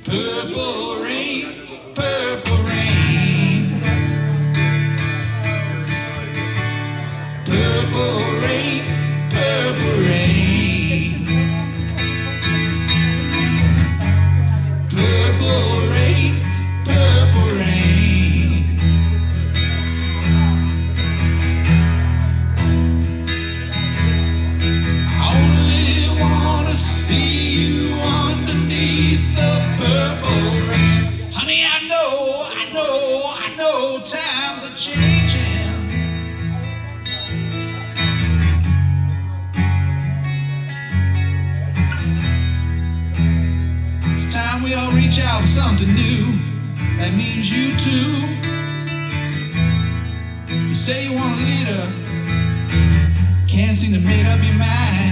Purple rain, purple rain. Purple rain, purple rain. Purple rain, purple rain. I only wanna see you underneath the purple rain. Honey, I know times are changing. It's time we all reach out for something new. That means you too. You say you want a leader, can't seem to make up your mind.